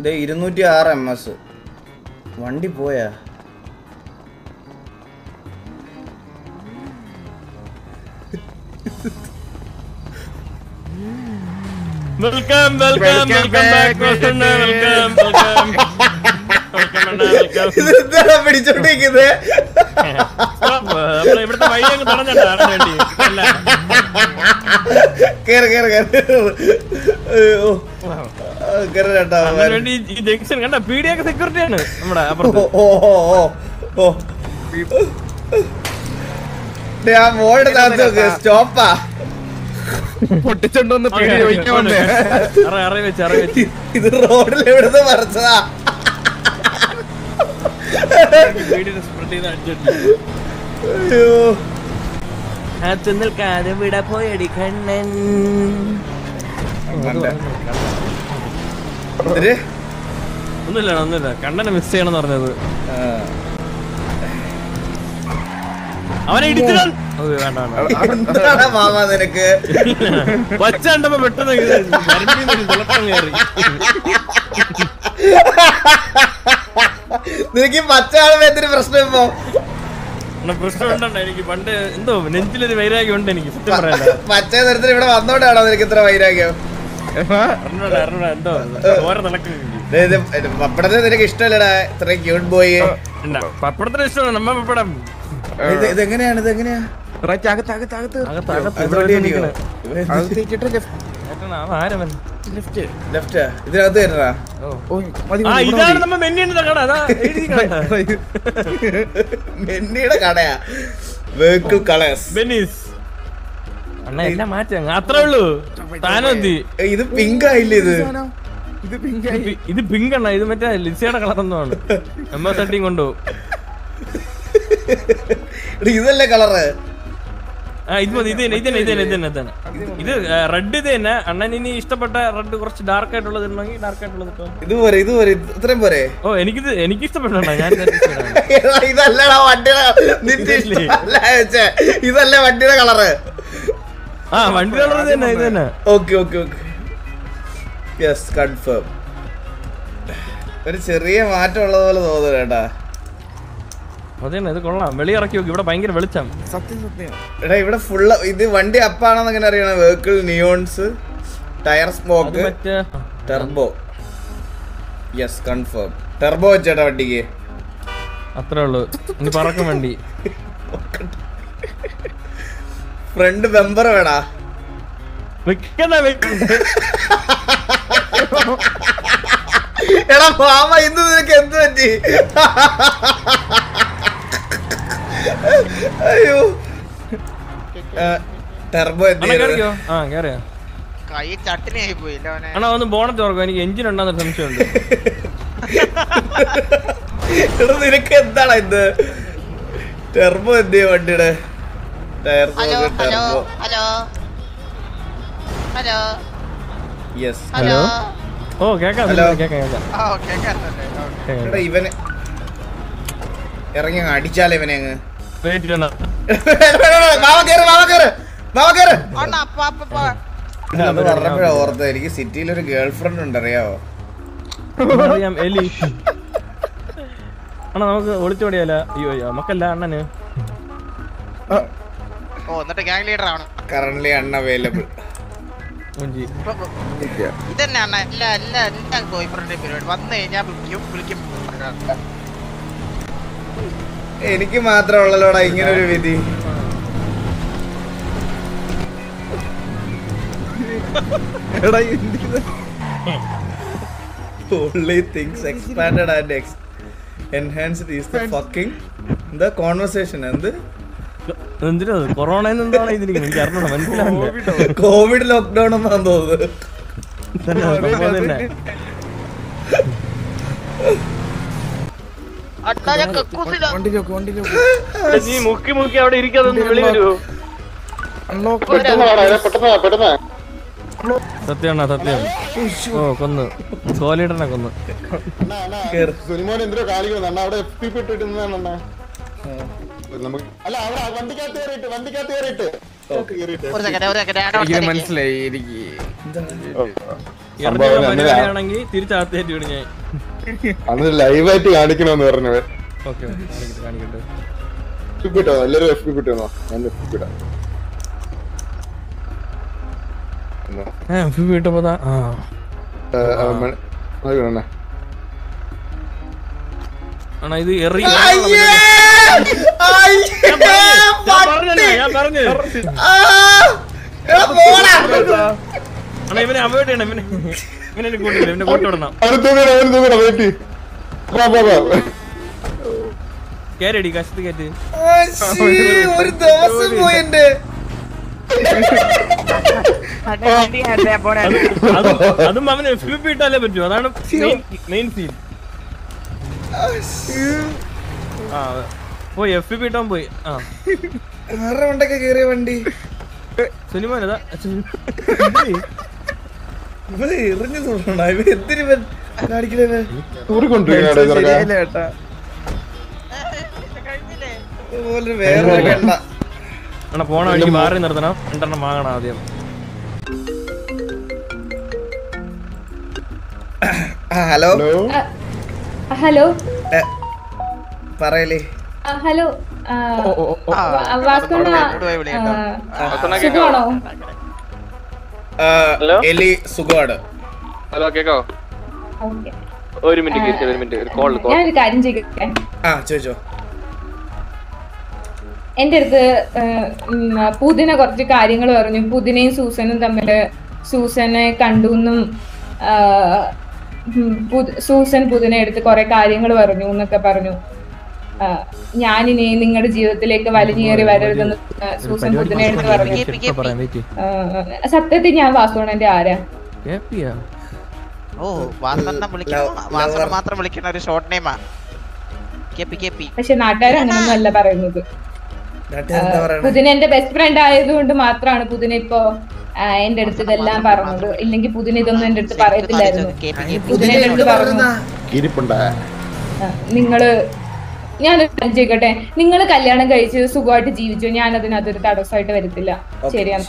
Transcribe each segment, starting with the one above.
206 ms. വണ്ടി പോയാ? Welcome back. ഇതെന്താ പിടിച്ചോണ്ടിരിക്കുന്നത്? ഇവിടുത്തെ വൈകി പറഞ്ഞിട്ടാണ് ജംഗ്ഷൻ കണ്ട പീഡിയൊക്കെ സെക്യൂരിറ്റിയാണ് നമ്മുടെ അപ്പുറത്ത്. സ്റ്റോപ്പാ പൊട്ടിച്ചോണ്ടൊന്ന് ഇത് റോഡിൽ എവിടുന്ന് മറിച്ചതാ? നിൽക്കാതെ വിട പോയടി കണ്ണൻ. ഒന്നുമില്ല കണ്ണനെ മിസ് ചെയ്യണമെന്ന് പറഞ്ഞത്. അവനെ ഇടിച്ചിടാൻ മാമാ നിനക്ക് പച്ച കണ്ടപ്പോ പെട്ടെന്ന് നിനക്ക് പച്ച കാണുമ്പോ എന്തൊരു പ്രശ്നം? ഇപ്പൊ പ്രശ്നം ഉണ്ടോ? എനിക്ക് പണ്ട് എന്തോ നെഞ്ചിലൊരു വൈരാഗ്യം ഉണ്ട് എനിക്ക്. സത്യം പറയാൻ പച്ച നിറത്തിൽ ഇവിടെ വന്നോണ്ടാണോ നിനക്ക് ഇത്ര വൈരാഗ്യം? എന്തോ ഓരോ നടക്കുന്നു. പപ്പടത്തെ നിനക്ക് ഇഷ്ടമല്ലടാ ഇത്ര ക്യൂട്ട് ബോയ്. പപ്പടത്തിന് ഇഷ്ടമാണ് നമ്മ പപ്പടം. ഇതെങ്ങനെയാണ്? ഇതെങ്ങനെയാ? ഇതിനകത്ത് തരണ ഇതാണ് നമ്മ മെന്നിയുടെ കട. മെന്നിയുടെ കടയാ. വെഹിക്കിൾ കളേഴ്സ് ബെന്നീസ് അണ്ണ എല്ലാം മാറ്റാ അത്രേ ഉള്ളൂ. താനെന്തി ഇത് പിങ്ക് ആയില്ലേ? ഇത് പിങ്ക് അണ്ണ. ഇത് മറ്റേ ലിസിയുടെ കളറൊന്നുമാണ്. MST കൊണ്ടുപോകും. ഇതല്ലേ കളറ്? ഇത് മതി. ഇത് ഇത് റെഡ്. ഇത് തന്നെ അണ്ണൻ ഇനി ഇഷ്ടപ്പെട്ട റെഡ് കുറച്ച് ഡാർക്ക് ആയിട്ടുള്ളത് ഡാർക്ക് ആയിട്ടുള്ളത് ഇത്രയും പോരെ? ഓ എനിക്ക് ഇഷ്ടപ്പെട്ട ഞാൻ ഇതല്ലടാ വണ്ടിയുടെ ഇതല്ലേ വണ്ടിയുടെ കളറ്? വണ്ടി കളർ തന്നെ. ഇത് തന്നെ. Okay yes confirm. ഒരു ചെറിയ മാറ്റം ഉള്ളത് പോലെ തോന്നുന്നു കേട്ടാ. അതെ ഇത് കൊള്ളാം. വെളിയിറക്കി നോക്കി. ഇവിടെ ഭയങ്കര വെളിച്ചം. സത്യം. എടാ ഇവിടെ ഫുള്ള് ഇത് വണ്ടി അപ്പാണെന്ന് എങ്ങനെ അറിയണം? Vehicle neons, tyre smoke, turbo. Yes confirm. Turbo വെച്ചേട്ടാ വണ്ടിക്ക്. അത്രേ ഉള്ളൂ. ഇനി പറക്കും വണ്ടി. ഫ്രണ്ട് ബമ്പർ വേടാ. എടാ മാമ ഇന്ന് നിനക്ക് എന്ത് പറ്റി? അയ്യോ ടെർബോ അണ്ണാ ഒന്ന് ബോണറ്റ് തുറക്കും. എനിക്ക് എഞ്ചിൻ ഉണ്ടെന്ന് സംശയമുണ്ട്. എടാ നിനക്ക് എന്താണ് ഇത്? ടെർബോ എന്ത് ചെയ്യാ വണ്ടിയുടെ? Tyre turbo. Yes hello. ഓ കേക്കാം. ഇവന് ഇറങ്ങി അടിച്ചാലേ ഇവനെ അങ്ങ്. പറഞ്ഞപ്പോഴാ ഓർത്തത് എനിക്ക് സിറ്റിയിൽ ഒരു ഗേൾ ഫ്രണ്ട് ഉണ്ട്. അറിയാവോ? എലി. അണ്ണാ നമുക്ക് ഒളിച്ചോടിയാലോ? അയ്യോ നമുക്കല്ല അണ്ണന്. Currently unavailable. എനിക്ക് മാത്രമുള്ളല്ലോടാ ഇങ്ങനെ ഒരു വിധി. Only things expanded and enhanced is the fucking the conversation. Corona covid lockdown എന്നാണ് തോന്നുന്നത്. നീ മുക്കി മുക്കി അവിടെ ഇരിക്കാതൊന്ന് വെളി വരുവോ? സത്യമാണോ? സത്യം. ഓ കൊന്ന് സോലിഡറിനെ കൊന്ന്. മനസ്സിലായി എനിക്ക്. ആണെങ്കിൽ തിരിച്ചകത്തേറ്റ് വീണ് ഞാൻ. അന്ന് ലൈവായിട്ട് കാണിക്കണമെന്ന് പറഞ്ഞവൻ. ഓക്കെ കാണിക്കട്ടെ. കിട്ടോ എല്ലാരും FP കിട്ടുന്നോ? ഞാൻ FP ഇടാം. വീട്ടപ്പോ ഇത് എറി ഞാൻ പറഞ്ഞു ഇവനെ അവോയ്ഡ് ചെയ്യണം. ഇവനെ കൂട്ടില്ല, ഇവനെ കൂട്ടിവിടണം. കേരടി കശത്ത് കയറ്റ്. ഒരു ദിവസം പോയി എന്റെ അതും അവന് FP ഇട്ടാലേ പറ്റൂ. അതാണ് മെയിൻ സീൻ. പോയി FP ഇട്ടാൻ പോയി. ആരുടെ വണ്ടൊക്കെ കേറിയ വണ്ടി സുനിമോനതാ എറിഞ്ഞു തോന്നണ ഇവ എന്തിനു കാണിക്കണേ. വേറെ കണ്ട പോണ വഴിക്ക് മാറി നിർത്തണം. 2 വാങ്ങണം ആദ്യം. Hello hello പറയലേ. ഹലോ സുഖമാണോ? എലി സുഖമാണ്. ഹലോ കേക്കോ? ഒരു മിനിറ്റ് ഞാനൊരു കാര്യം ചോദിക്കട്ടെ? ചോദിച്ചോ. എന്റെ അടുത്ത് പുതിന കുറച്ച് കാര്യങ്ങൾ പറഞ്ഞു. പുതിനയും സൂസനും തമ്മില് സൂസനെ കണ്ടുന്നും സൂസൻ പുതിന എടുത്ത് കുറെ കാര്യങ്ങൾ പറഞ്ഞു എന്നൊക്കെ പറഞ്ഞു. ഞാനിനി നിങ്ങളുടെ ജീവിതത്തിലേക്ക് വലിഞ്ഞേറി വരരുതെന്ന് സൂസൻ പുതിന എടുത്ത് പറഞ്ഞു. സത്യത്തിൽ ഞാൻ വാസുണ്ണന്റെ ആരാ? പക്ഷെ നാട്ടുകാർ അങ്ങനൊന്നും അല്ല പറയുന്നത്. പുതിന എന്റെ ബെസ്റ്റ് ഫ്രണ്ട് ആയതുകൊണ്ട് മാത്രമാണ് പുതിന ഇപ്പൊ എന്റെ അടുത്ത് ഇതെല്ലാം പറഞ്ഞത്. ഇല്ലെങ്കിൽ പുതിന ഇതൊന്നും എന്റെ അടുത്ത് പറയത്തില്ലായിരുന്നു. പുതിന എന്റെ അടുത്ത് പറഞ്ഞു, ഞാനൊരു കാര്യം ചെയ്യട്ടെ, നിങ്ങൾ കല്യാണം കഴിച്ച് സുഖമായിട്ട് ജീവിച്ചു, ഞാൻ അതിനകത്തൊരു തടസ്സമായിട്ട് വരത്തില്ല. ശരിയാണ്.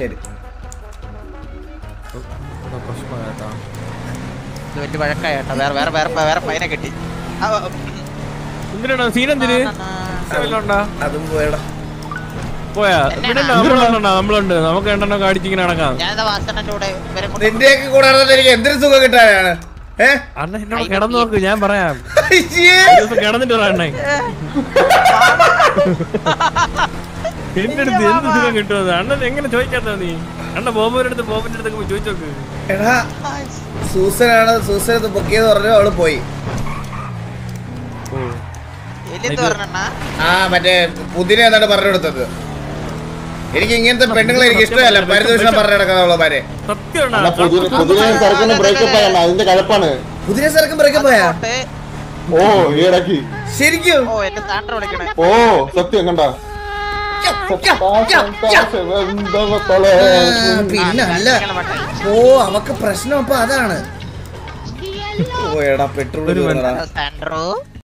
പോയാ നമ്മളുണ്ട്. നമുക്ക് 2 കാടിച്ചിങ്ങനെ നടക്കാം. നിന്റെയൊക്കെ കൂടെ എനിക്ക് എന്തൊരു സുഖം കിട്ടാനാണ്. അണ്ണ എന്നോട് കിടന്നു നോക്ക്, ഞാൻ പറയാം. കിടന്നിട്ട് പറയണേ എന്റെ അടുത്ത് എന്ത് സുഖം കിട്ടുന്നത്. അണ്ണൻ എങ്ങനെ ചോദിക്കാത്ത നീ? അണ്ണ ബോബോന്റെ അടുത്ത് പോയി ചോദിച്ചോക്ക്. എടാ സൂസനാണ്, സൂസനത്ത് ബുക്ക് ചെയ്ത് പറഞ്ഞു. അവള് പോയി. മറ്റേ പുതിന എന്നാണ് പറഞ്ഞു കൊടുത്തത്. എനിക്ക് ഇങ്ങനത്തെ പെണ്ണുങ്ങളെ എനിക്ക് ഇഷ്ടമല്ല. പരിദൂഷണം പറഞ്ഞു നടക്കാനുള്ളവരെ. അതിന്റെ കഴപ്പാണ്. പുതിന സർക്കും ബ്രേക്കപ്പ് ആയാ? ഓ ഈടക്കി ശരിക്കും? ഓ സത്യം കണ്ട. പിന്നല്ല. ഓ അവക്ക് പ്രശ്നം അപ്പൊ അതാണ്. ഓ എടാ പെട്രോൾ